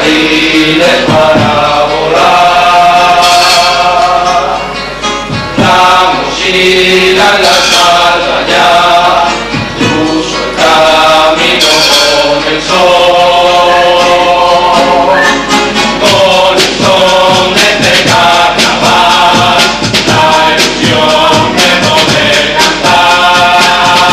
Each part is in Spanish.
abriles para volar. La mochila en la espalda ya cruzo el camino con el sol, con el son de este carnaval, la ilusión de poder cantar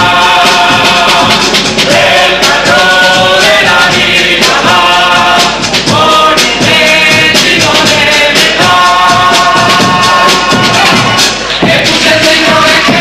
el carro de la libertad, por un destino de verdad. Escuchen, señores, que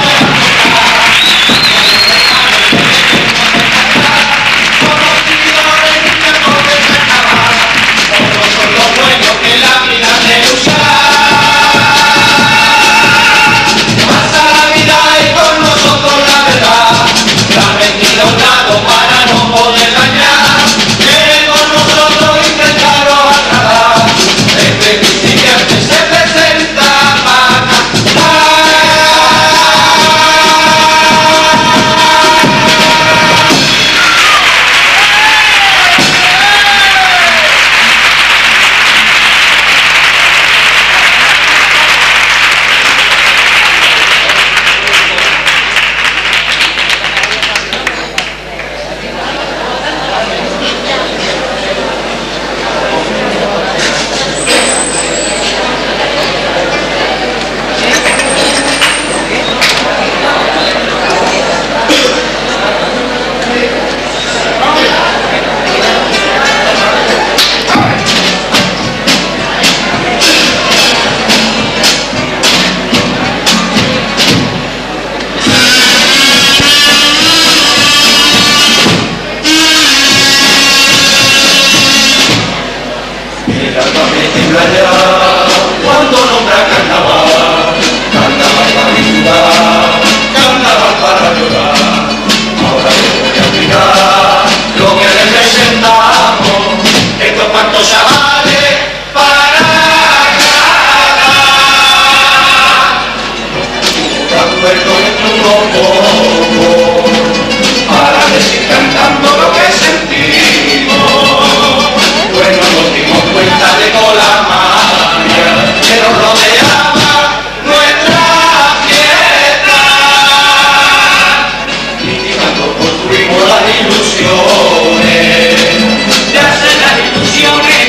cuando nombra carnaval, carnaval para disfrutar, carnaval para llorar. Ahora yo voy a explicar lo que representamos estos cuantos chavales para cantar. De acuerdo nuestro poco para decir cantando lo que sentimos. Bueno, nos dimos cuenta de toda la magia que nos rodeaba nuestra fiesta. Criticando construimos las ilusiones de hacer las ilusiones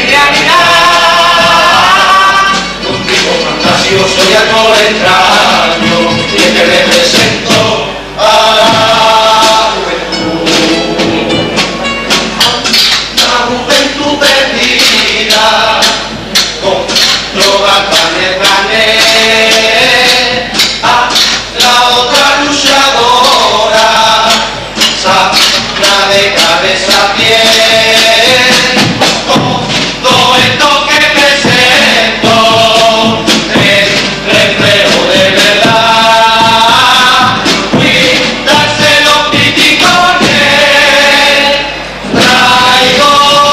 realidad. Contigo fantasioso y algo extraño, y es que le presento a la juventud perdida, con drogas, panes, a la otra luchadora, sana de cabeza a pie. Todo esto que presento es reflejo de verdad. Cuidarse los criticones, traigo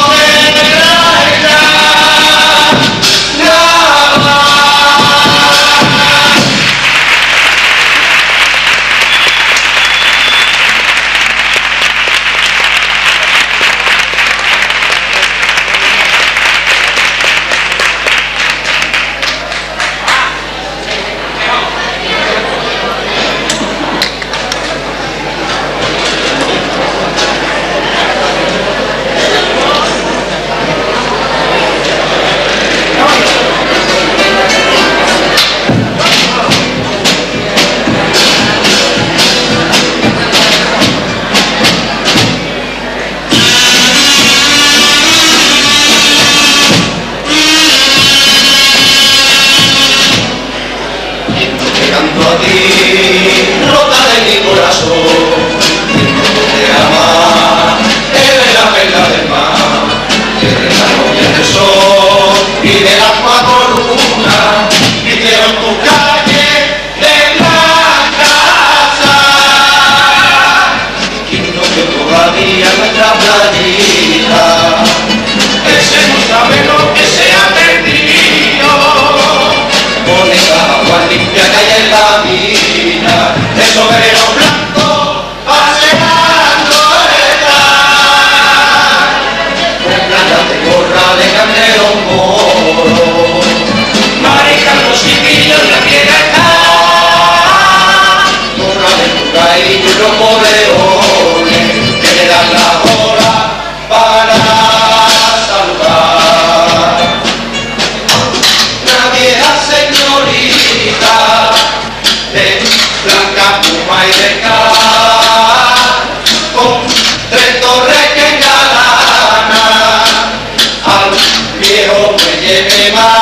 a ti, rota de mi corazón, te ama, eres la perla del mar, eres la novia del sol y de las cuatro lunas, y quiero en tu calle de la casa, y no que todavía nuestra playita, ese no sabe lo que se ha perdido, con esa agua limpia que hay en la mina, esos venenos blancos paseando están, con playas de gorra lleve más.